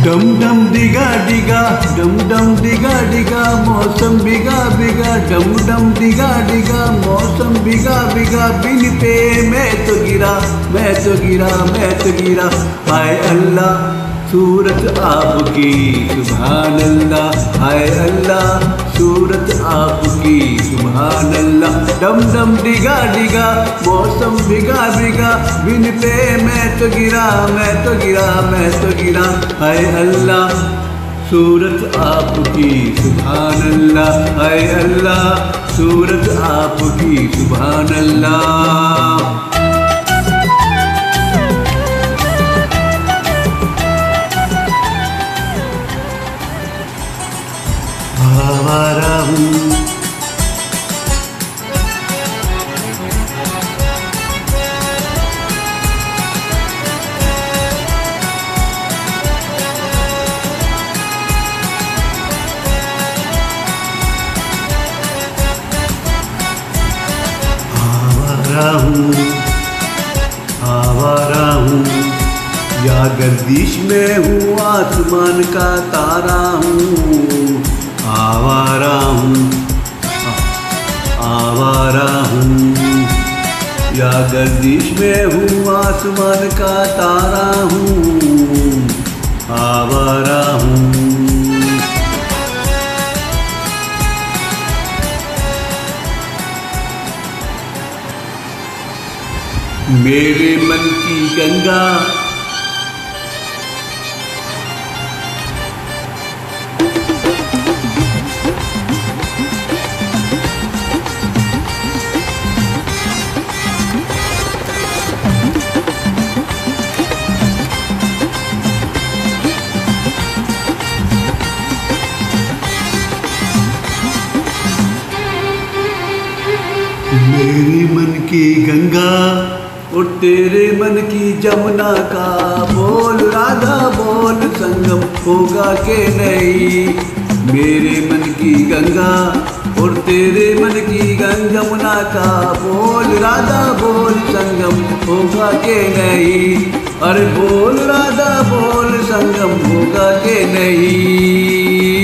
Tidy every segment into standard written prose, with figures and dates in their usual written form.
डम डम डिगा डिगा, डम डम डिगा डिगा, मौसम बिगा बिगा, डम डम डिगा डिगा, मौसम बिगा बिगा। बिन पे मैं तो गिरा, मैं तो गिरा, मैं तो गिरा। हाय अल्लाह सूरत आपकी सुभान अल्लाह, हाय अल्लाह सूरत आपकी सुभान अल्लाह। डम डम डिगा डिगा, मौसम बिगा बिगा, बिन पे मैं तो गिरा, मैं तो गिरा, मैं तो गिरा। हाय अल्लाह सूरत आपकी सुभान अल्लाह, हाय अल्लाह सूरत आपकी सुभान अल्लाह। आवारा हूँ आवारा हूँ, या गर्दिश में हूँ आसमान का तारा हूँ। आवारा हूँ, आवारा हूँ, या गर्दिश में हूँ आसमान का तारा हूँ। आवारा हूँ। मेरे मन की गंगा मेरी मन की गंगा और तेरे मन की जमुना का बोल राधा बोल संगम होगा के नहीं। मेरे मन की गंगा और तेरे मन की जमुना का बोल राधा बोल संगम होगा के नहीं। अरे बोल राधा बोल संगम होगा के नहीं।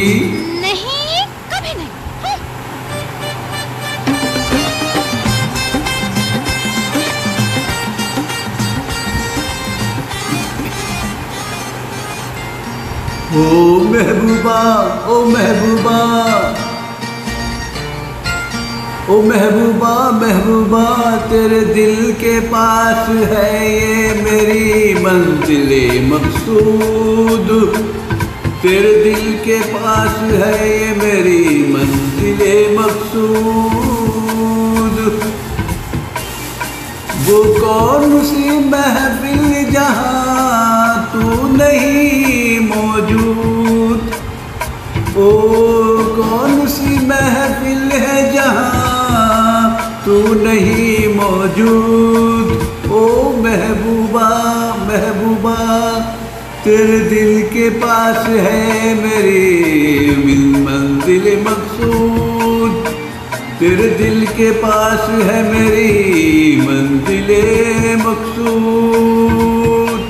ओ महबूबा, ओ महबूबा, ओ महबूबा, महबूबा तेरे दिल के पास है ये मेरी मंजिले मकसूद। तेरे दिल के पास है ये मेरी मंजिले मकसूद। वो कौन सी महफिल जहाँ तू नहीं मौजूद। ओ कौन सी महफिल है जहाँ तू नहीं मौजूद। ओ महबूबा, महबूबा तेरे दिल के पास है मेरी मंजिल मकसूद। तेरे दिल के पास है मेरी मंजिले मकसूद।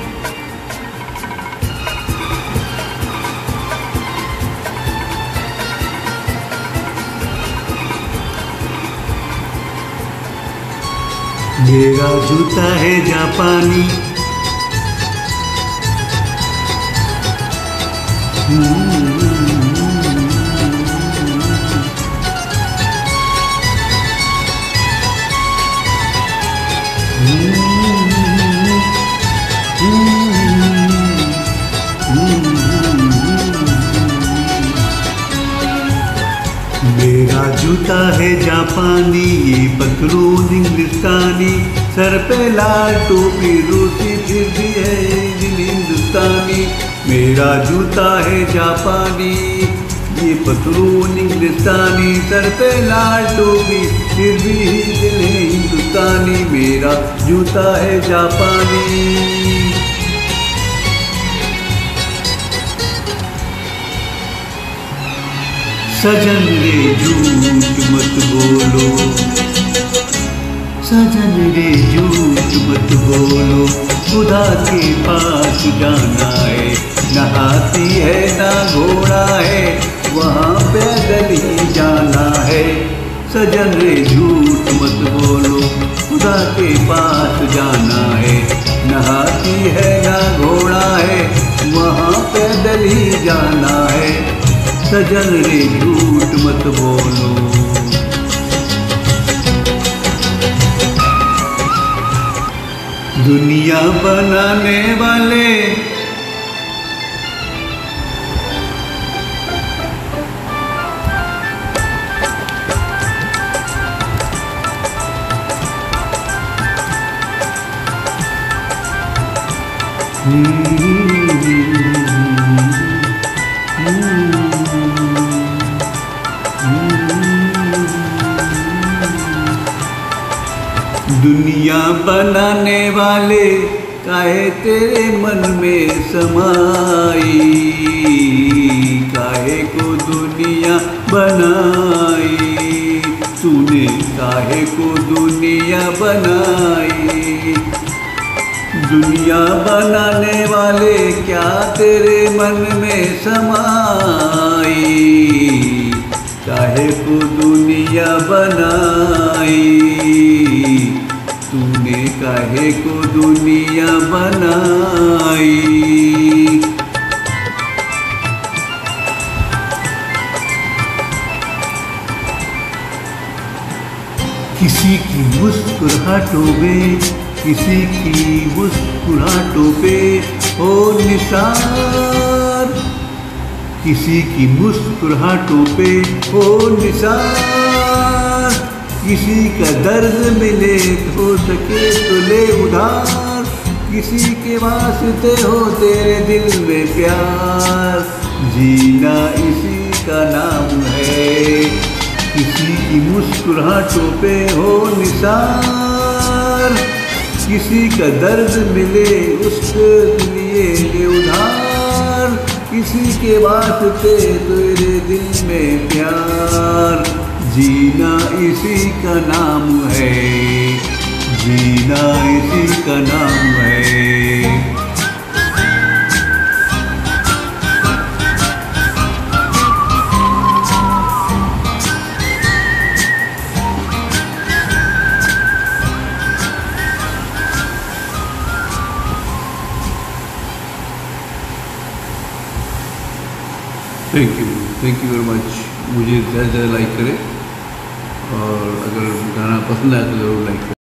मेरा जूता है जापानी, मेरा जूता है जापानी, ये पतलून इंग्लिस्तानी, सर पे लाल टोपी रूसी, फिर भी है दिल हिंदुस्तानी। मेरा जूता है जापानी, ये पतलून इंग्लिस्तानी, सर पे लाल टोपी, फिर भी दिल है हिंदुस्तानी। मेरा जूता है जापानी। सजन रे झूठ मत बोलो, सजन रे झूठ मत बोलो, खुदा के पास जाना है, न हाथी है ना घोड़ा है, वहाँ पैदल ही जाना है। सजन रे झूठ मत बोलो, खुदा के पास जाना है, न हाथी है ना घोड़ा है, वहाँ पैदल ही जाना है। सजन रे झूठ मत बोलो। दुनिया बनाने वाले दुनिया बनाने वाले काहे तेरे मन में समाई, काहे को दुनिया बनाई, तूने काहे को दुनिया बनाई। दुनिया बनाने वाले क्या तेरे मन में समाई, काहे को दुनिया बनाई, तूने काहे को दुनिया बनाई। किसी की मुस्कुराहटों में, किसी की मुस्कुराहटों पे हो निसार, किसी की मुस्कुराहटों पे हो निसार। किसी का दर्द मिले हो सके तो ले उधार, किसी के वास्ते हो तेरे दिल में प्यार, जीना इसी का नाम है। किसी की मुस्कुराहटों पे हो निसार, किसी का दर्द मिले उसके लिए ले उधार, किसी के वास्ते तेरे दिल में प्यार, जीना इसी का नाम है, जीना इसी का नाम है। Thank you very much. मुझे ज़्यादा से ज़्यादा लाइक करें और अगर गाना पसंद आए तो ज़रूर लाइक करें।